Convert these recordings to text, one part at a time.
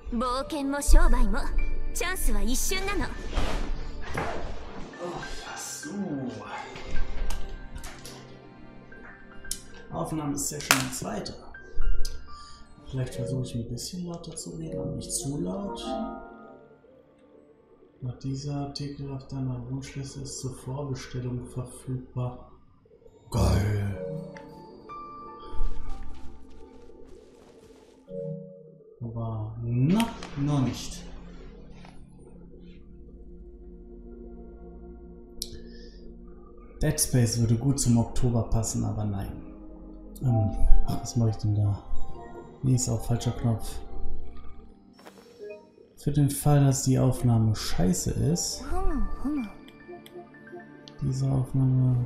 冒険も商売もチャンスは一瞬なの。 So. Aufnahmesession zweite. Vielleicht versuche ich ein bisschen lauter zu reden, aber nicht zu laut. Nach dieser Artikel auf deiner Wunschliste ist zur Vorbestellung verfügbar. Geil. Aber noch nicht. Dead Space würde gut zum Oktober passen, aber nein. Was mache ich denn da? Nee, ist auch falscher Knopf. Für den Fall, dass die Aufnahme scheiße ist. Diese Aufnahme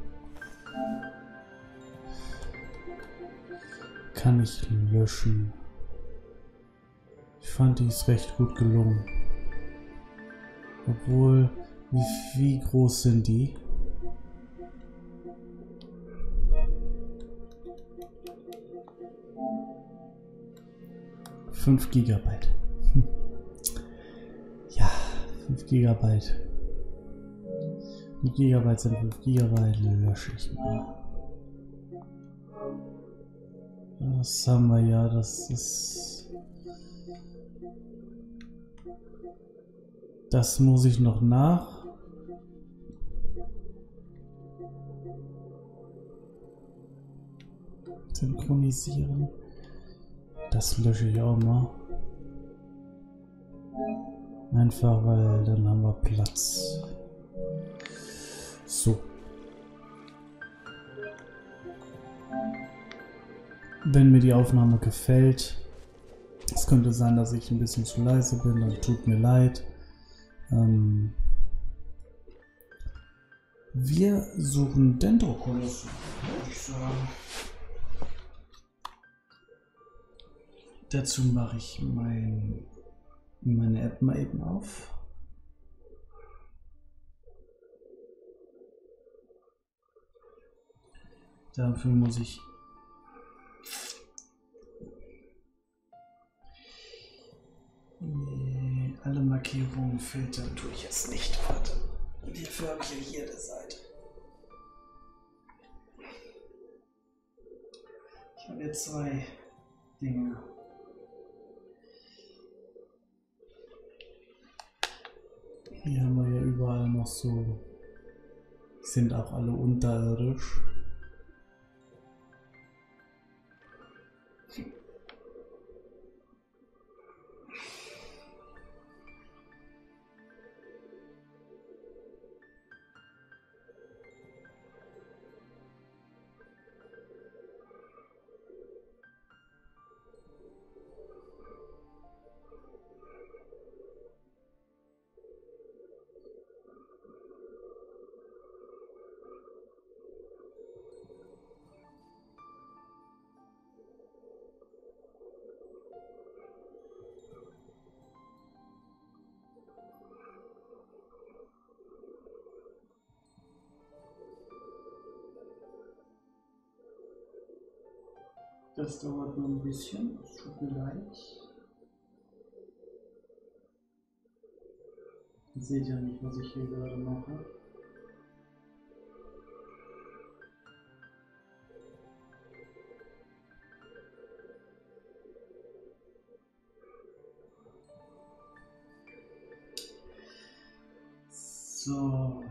kann ich löschen. Ich fand, die ist recht gut gelungen. Obwohl, wie groß sind die? $5 GB. Ja, 5 GB. 5 GB sind 5 GB, lösche ich mal. Das haben wir ja, das ist... Das muss ich noch nach. Synchronisieren. Das lösche ich auch mal. Einfach, weil dann haben wir Platz. So. Wenn mir die Aufnahme gefällt, es könnte sein, dass ich ein bisschen zu leise bin, dann tut mir leid. Wir suchen Dendrocolossus, würde ich sagen. Dazu mache ich meine App mal eben auf. Dafür muss ich alle Markierungen filtern, tue ich jetzt nicht. Warte. Hierfür habe ich ja hier der Seite. Ich habe jetzt zwei Dinge. Hier haben wir ja überall noch so, sind auch alle unterirdisch. Das dauert noch ein bisschen, es tut mir leid. Ihr seht ja nicht, was ich hier gerade mache. So.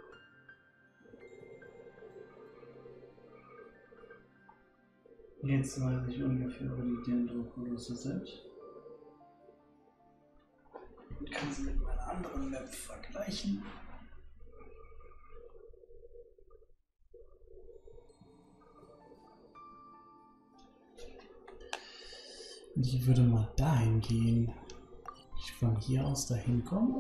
Jetzt weiß ich ungefähr, wo die Dendrocolossus sind. Ich kann sie mit meiner anderen Map vergleichen. Und ich würde mal dahin gehen. Ich von hier aus dahin komme.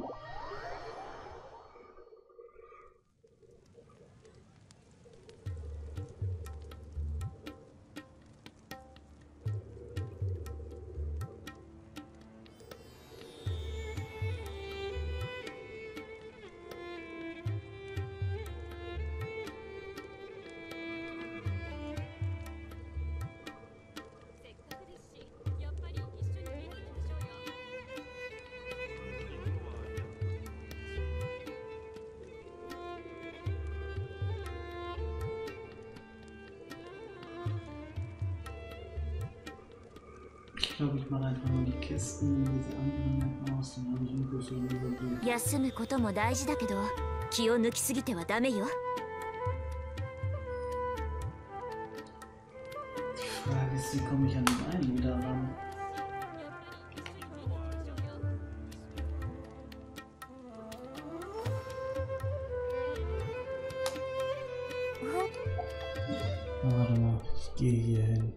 Ich glaube, ich mache einfach nur die Kisten, diese Anwendungen aus, dann habe ich einen größeren Überblick. 休むことも大事だけど気を抜きすぎてはダメよ。 Die Frage ist, wie komme ich an den einen wieder ran? Warte mal, ich gehe hier hin.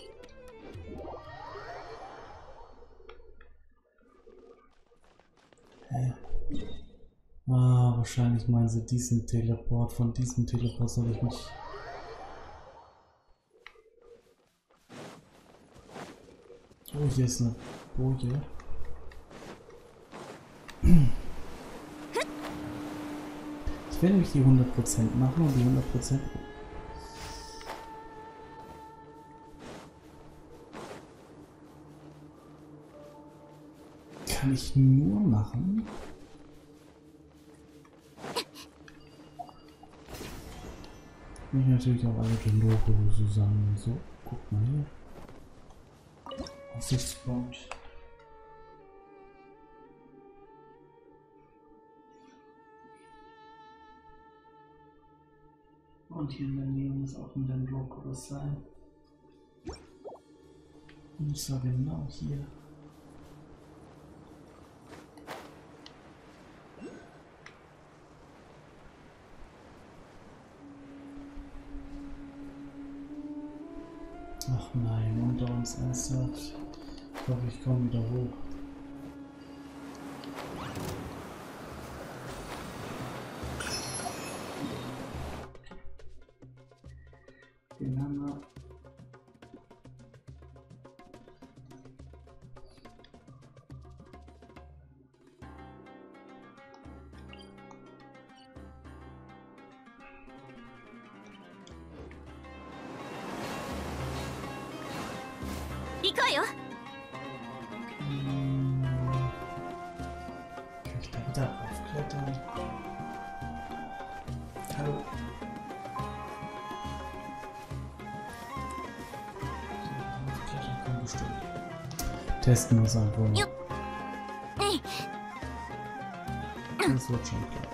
Hä? Ah, wahrscheinlich meinen sie diesen Teleport. Von diesem Teleport soll ich mich... Oh, hier ist eine Boje. Ich werde nämlich die 100% machen und die 100% kann ich nur machen. Ich natürlich auch alle Genlogo zusammen. So, guck mal hier. Aussichtspunkt. Und hier in der Nähe muss auch ein Dendroculus sein. Und zwar genau hier. Ach nein, unter uns ernsthaft. Ich hoffe, ich komme wieder hoch. Den haben wir. 行こうよ。 Kann ich da wieder aufklettern? Hallo? Aufklettern kann bestimmt. Testen wir es einfach mal. Das wird schon klar.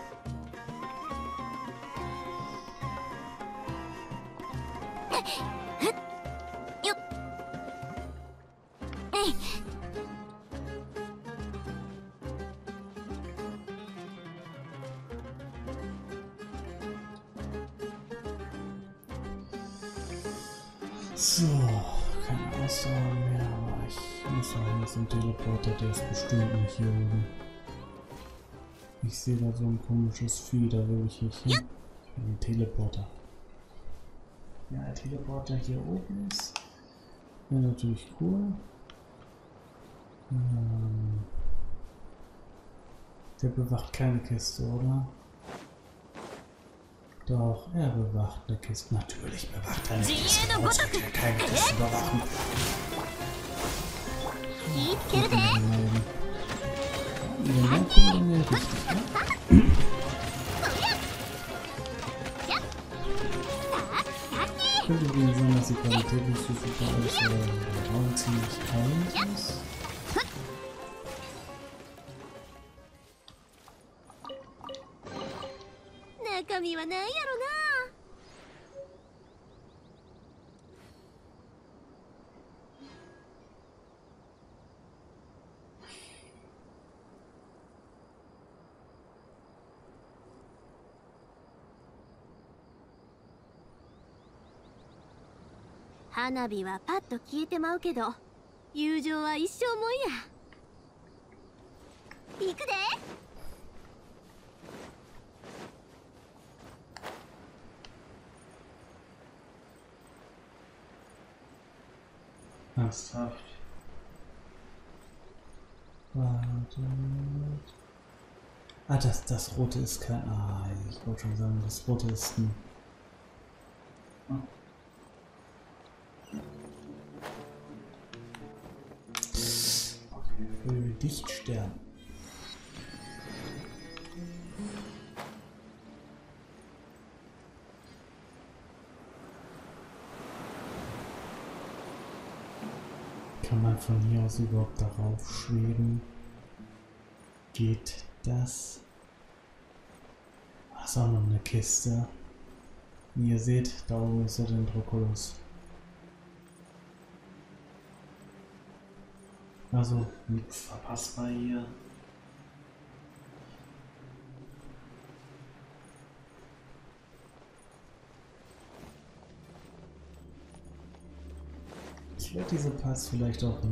So, keine Ausdauer mehr, aber ich muss sagen, das ist ein Teleporter, der ist bestimmt nicht hier oben. Ich sehe da so ein komisches Vieh, da will ich nicht hin. Ich will ein Teleporter. Ja, ein Teleporter hier oben ist. Wäre natürlich cool. Der bewacht keine Kiste, oder? Doch, er bewacht eine Kiste. Natürlich bewacht er eine Kiste. Warum sollte er keine Kiste bewachen? Könnte übrigens sein, dass die Qualität nicht so super ist, weil der Raum ziemlich kalt ist. 中身は何やろな。花火はパッと消えてまうけど、友情は一生もんや。行くで。 Ernsthaft. Warte. Ah, das rote ist kein... Ah, ich wollte schon sagen, das rote ist ein... Okay, Dichtstern. Kann man von hier aus überhaupt darauf schweben? Geht das? Ach, ist auch noch eine Kiste. Wie ihr seht, da oben ist der Dendroculus. Also, nichts verpassbar hier. Ich werde diese Parts vielleicht auch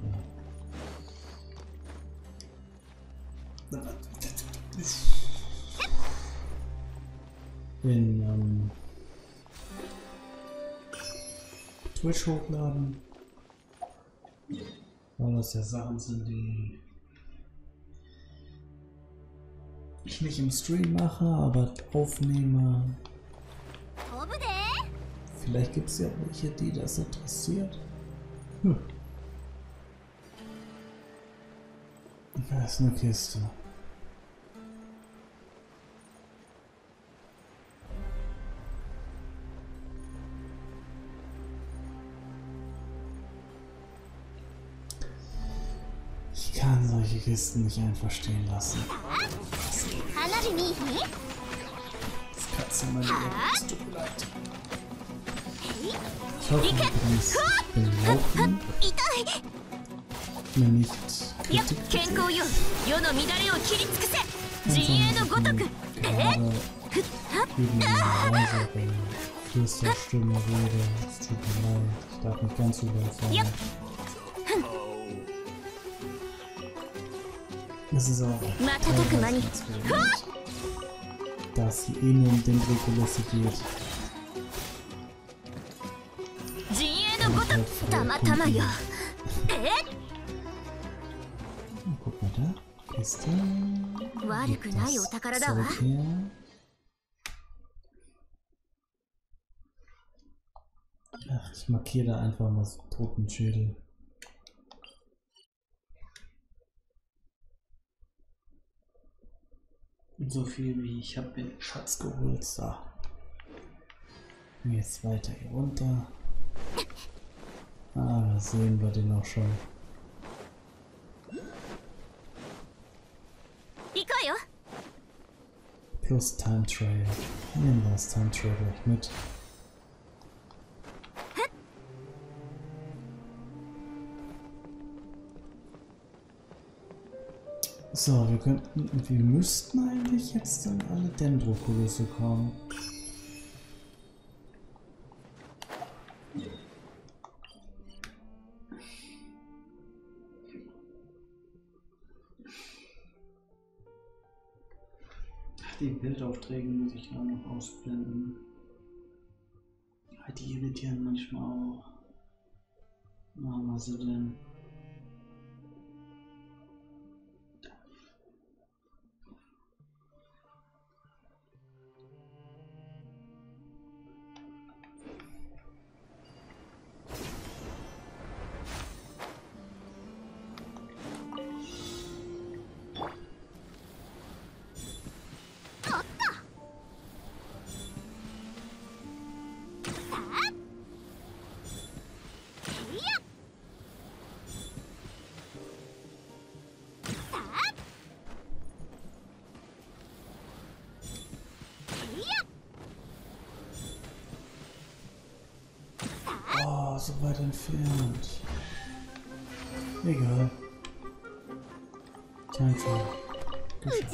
in Twitch hochladen, weil das ja Sachen sind, die ich nicht im Stream mache, aber aufnehme. Vielleicht gibt es ja welche, die das interessiert. Da ist eine Kiste. Ich kann solche Kisten nicht einfach stehen lassen. Das Katze meine Liebe, es tut mir leid. Ich hoffe übrigens, den Laufen mir nicht Kritik gibt. Gerade eben leise bei Flüsterstimme rede. Es tut mir leid, ich darf nicht ganz überfallen. Es ist auch dass hier eh nur um den Dendroculus geht. Guck mal da. Kiste. Zeug her. Ach, ich markiere da einfach mal so Totenschädel. Und so viel wie ich habe den Schatz geholt. So. Jetzt weiter hier runter. Ah, da sehen wir den auch schon. Plus Time Trail. Nehmen wir das Time Trail gleich mit. So, wir müssten eigentlich jetzt dann alle Dendroculusse kommen. Die Bildaufträge muss ich auch noch ausblenden. Die irritieren manchmal auch. Machen wir sie denn? Oh, so weit entfernt. Egal. Kein Fall. Geschafft.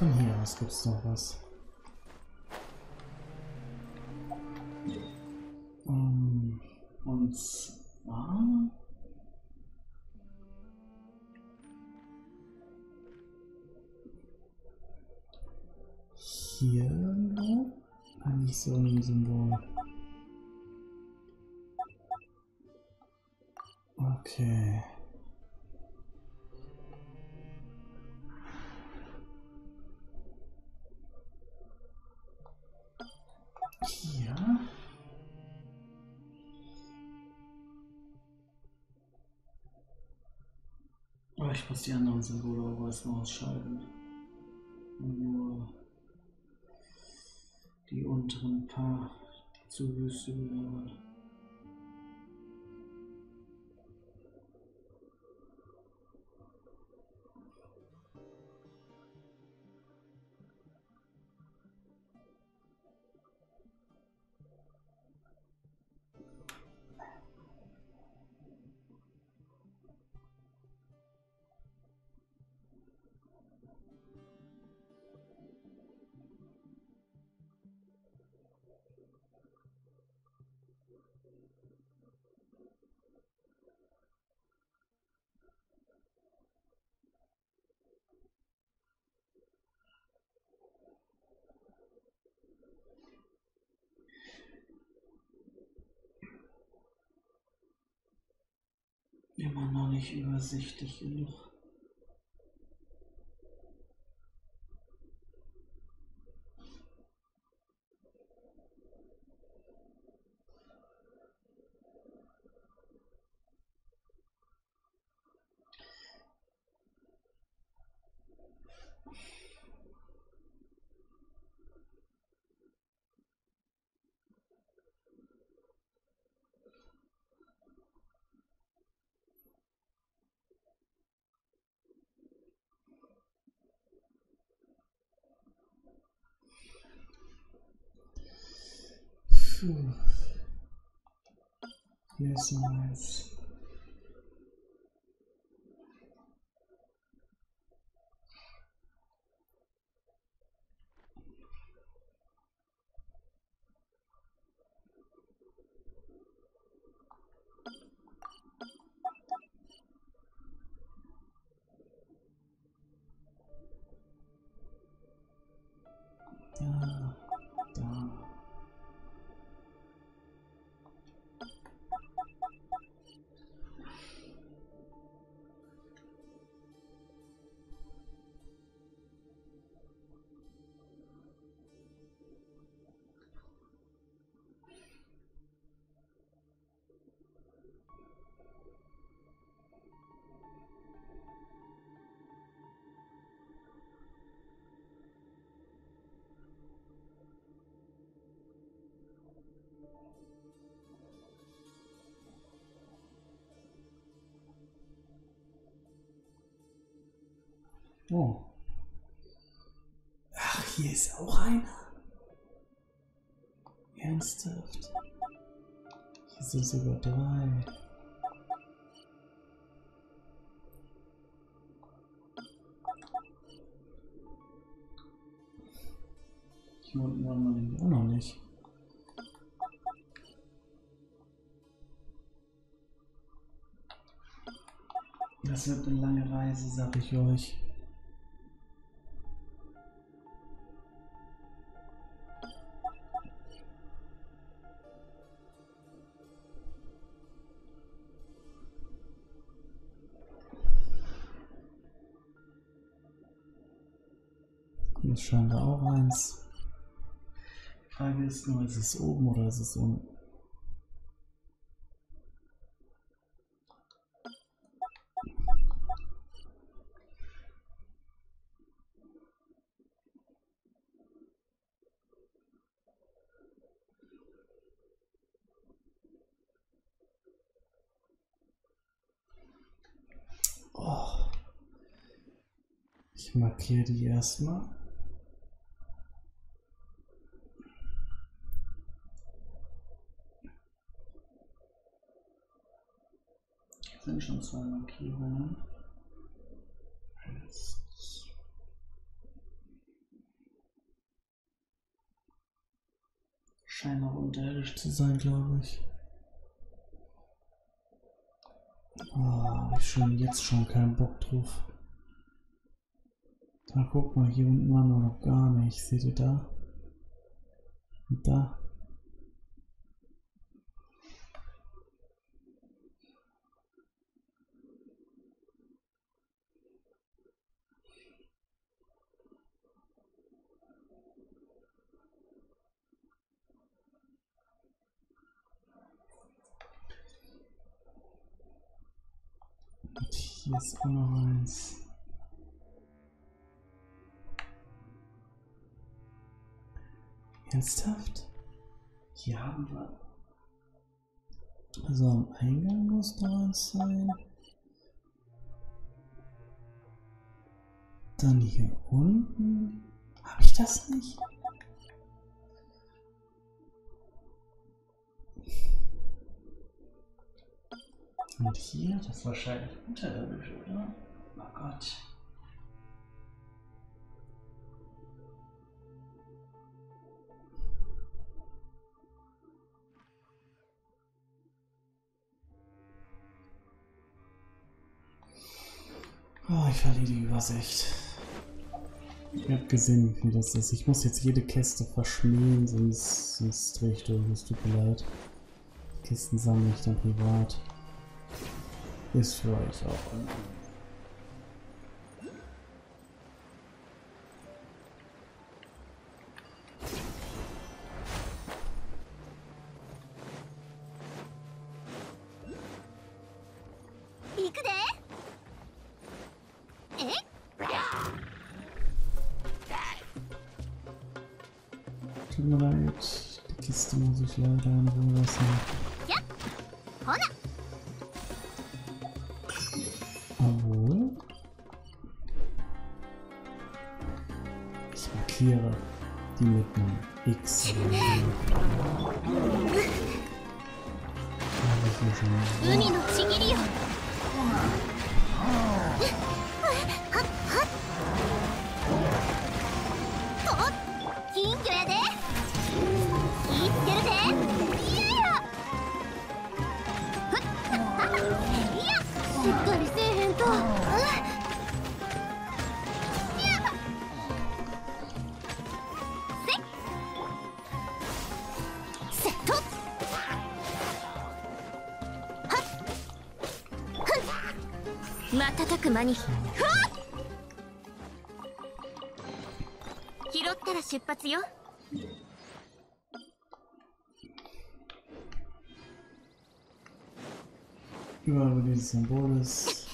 von hier aus gibt es noch was. Und zwar... Hier irgendwo? Eigentlich so ein Symbol. Okay. Hier. Aber ich muss die anderen Symbole auch erstmal ausschalten. Und nur die unteren paar, die zur Wüste gehören. Immer noch nicht übersichtlich genug. Puh. Hier ist nice. Da, da. Oh. Ach, hier ist auch einer. Ernsthaft? Hier sind sogar 3. Hier unten waren wir nämlich auch noch nicht. Das wird eine lange Reise, sag ich euch. Hier ist scheinbar auch eins. Die Frage ist nur, ist es oben oder ist es unten? Oh. Ich markiere die erstmal. Das sind schon 2 Markierungen. Scheint auch unterirdisch zu sein, glaube ich. Hab ich jetzt schon keinen Bock drauf. Da guck mal, hier unten war noch gar nicht. Seht ihr da? Und da. Und hier ist auch noch eins. Ernsthaft? Hier haben wir. Also am Eingang muss da eins sein. Dann hier unten. Habe ich das nicht? Und hier, das ist wahrscheinlich unterirdisch, oder? Oh Gott. Oh, ich verliere die Übersicht. Ich habe gesehen, wie viel das ist. Ich muss jetzt jede Kiste verschmähen, sonst drehe ich durch. Es tut mir leid. Die Kisten sammle ich dann privat. Ist für euch auch. Tut mir leid, die Kiste muss ich leider in Ruhe lassen. Obwohl. Ich markiere die mit einem X. 瞬く間に拾ったら出発よ。 Überall, wo dieses Symbol ist.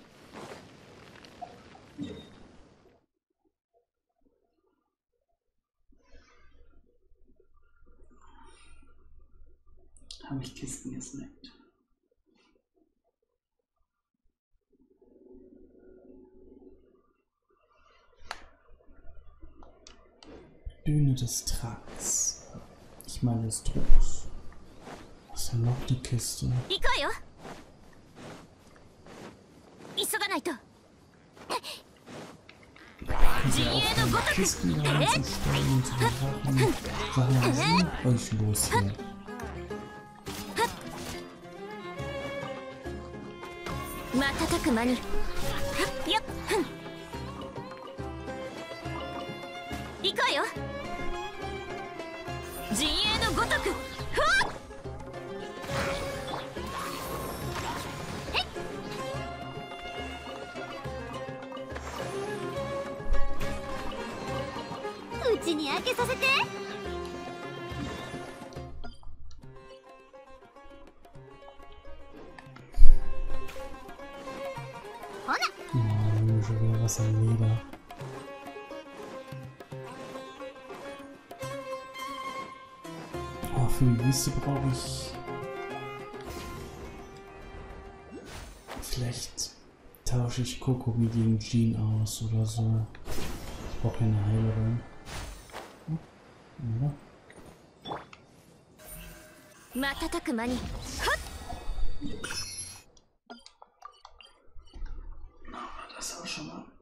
Habe ich Kisten gesnackt. Düne des Tranks. Ich meine des Drucks. Was ist denn noch die Kiste? Kisten da reinzustellen und zu bewachen. Sagen euch los hier. Schon wieder was am Leder. Oh, für die Wüste brauche ich... Vielleicht tausche ich Kokomi gegen Jean aus oder so. Ich brauche keine Heilerin. Oder? Das auch schon mal.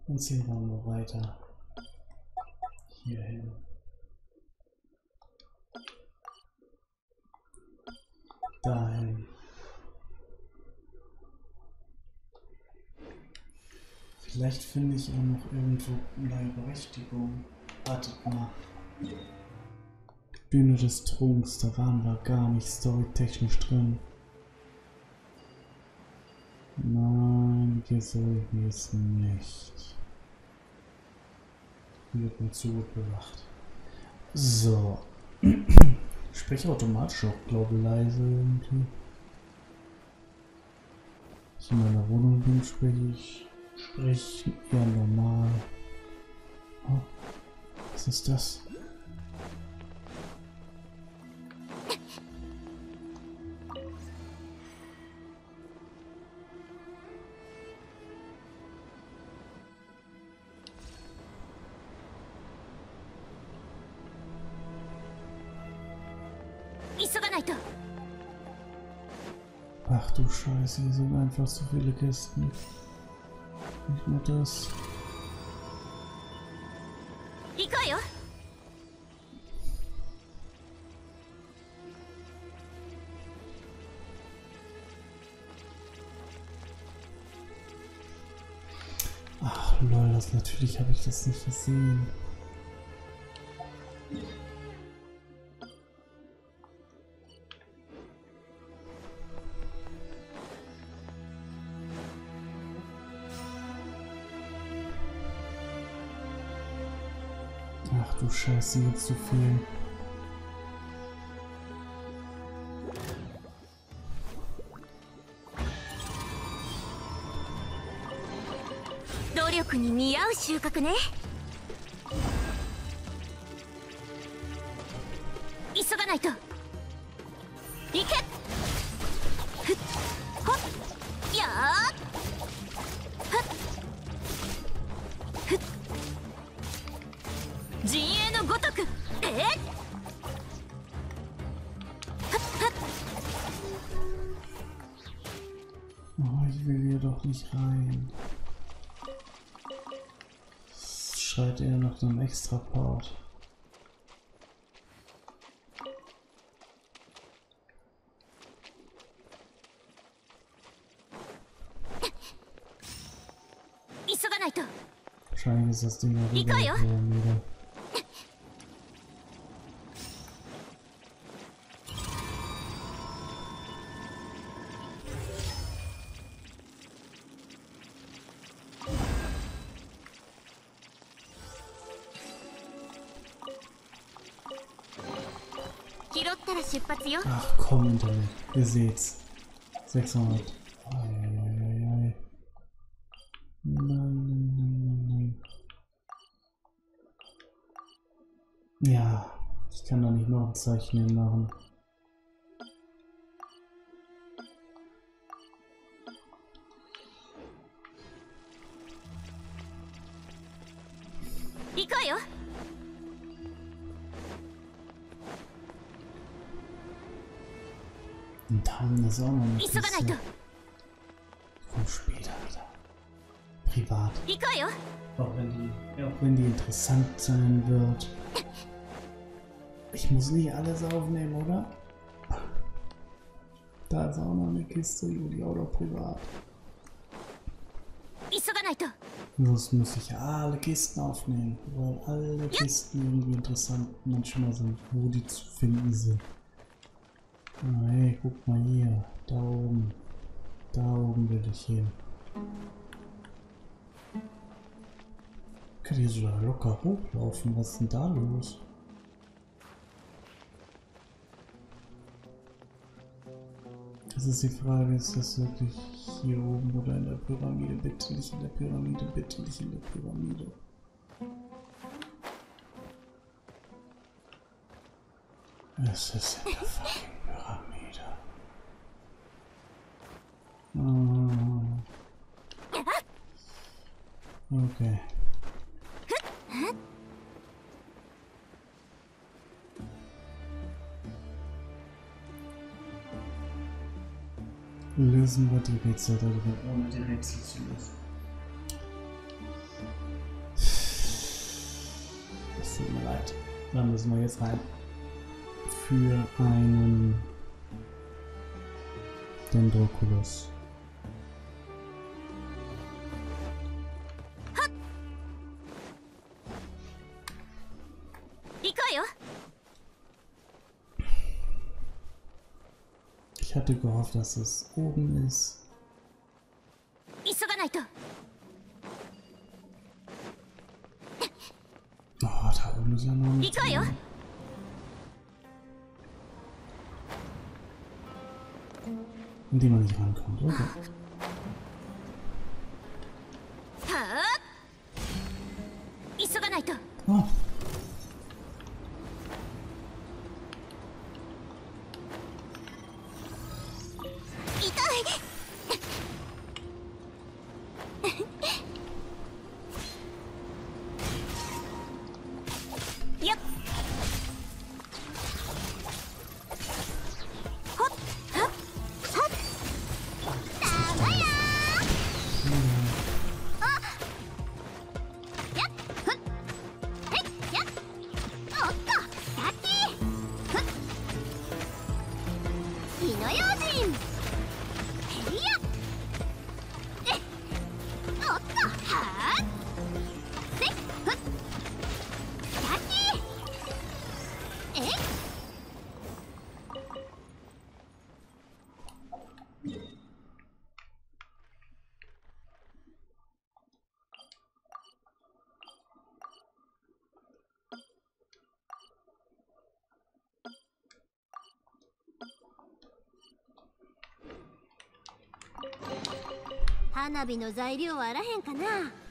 Und ziehen wir mal weiter. Hier hin. Dahin. Vielleicht finde ich auch noch irgendwo eine Berechtigung. Wartet mal. Bühne des Trunks, da waren wir gar nicht storytechnisch drin. Nein, hier soll ich es nicht. Wird mir zu gut bewacht. So. Ich spreche automatisch auch, glaube ich, leise irgendwie. Wenn ich in meiner Wohnung bin, spreche ich eher normal. Oh, was ist das? Ach du Scheiße, hier sind einfach zu viele Kisten. Nicht nur das. Ach lol, natürlich habe ich das nicht gesehen. Ach du Scheiße, jetzt zu viel. Oh, ich will hier doch nicht rein. Das schreit eher nach einem Extra-Part. Wahrscheinlich ist das Ding ja wieder. Ach komm, Internet. Ihr seht's. 600. Nein. Ja, ich kann da nicht noch ein Zeichen machen. Und dann ist auch noch eine Kiste. Kommt später wieder. Privat. Auch wenn die interessant sein wird. Ich muss nicht alles aufnehmen, oder? Da ist auch noch eine Kiste, die auch noch privat. Sonst muss ich alle Kisten aufnehmen, weil alle Kisten irgendwie interessant manchmal sind, wo die zu finden sind. Oh, hey, guck mal hier, da oben will ich hin. Ich kann hier so locker hochlaufen, was ist denn da los? Das ist die Frage, ist das wirklich hier oben oder in der Pyramide? Bitte nicht in der Pyramide, bitte nicht in der Pyramide. Es ist in der fucking Pyramide. Oh. Okay. Lösen wir die Rätsel da drin, ohne die Rätsel zu lösen. es tut mir leid. Da müssen wir jetzt rein. Für einen Dendroculus. Ich hatte gehofft, dass es oben ist. Oh, da oben ist ja noch nicht. In dem man nicht rankommt, okay. Oh. 花火の材料はあらへんかな。